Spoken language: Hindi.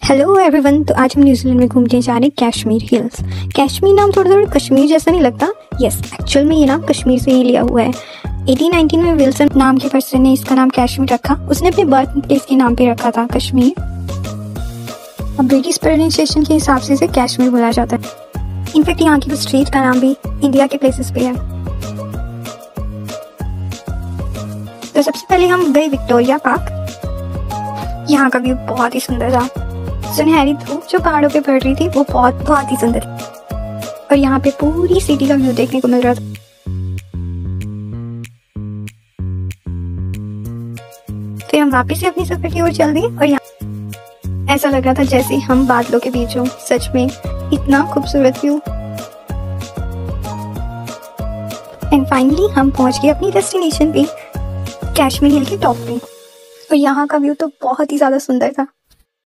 Hello everyone. तो आज हम न्यूजीलैंड में घूमने जा रहे हैं कश्मीर हिल्स। कश्मीर नाम थोड़ा थोड़ा कश्मीर जैसा नहीं लगता? यस, एक्चुअल में ये नाम कश्मीर से ही लिया हुआ है। 1819 में विल्सन नाम के पर्सन ने इसका नाम कश्मीर रखा। उसने अपने बर्थ प्लेस के नाम पे रखा था कश्मीर। अब ब्रिटिश प्रोनाउंसिएशन के हिसाब से इसे कश्मीर बोला जाता है। इनफैक्ट यहाँ की स्ट्रीट का नाम भी इंडिया के प्लेसेस पे है। तो सबसे पहले हम गए विक्टोरिया पार्क। यहाँ का व्यू बहुत ही सुंदर था। सुनहरी धूप जो पहाड़ों पे पड़ रही थी वो बहुत ही सुंदर थी। और यहाँ पे पूरी सिटी का व्यू देखने को मिल रहा था। फिर हम वापस से अपनी सफर की ओर चल दिए और यहाँ ऐसा लग रहा था जैसे हम बादलों के बीच हों। सच में इतना खूबसूरत व्यू। एंड फाइनली हम पहुंच गए अपनी डेस्टिनेशन पे, कश्मीर हिल के टॉप पे। और यहाँ का व्यू तो बहुत ही ज्यादा सुंदर था।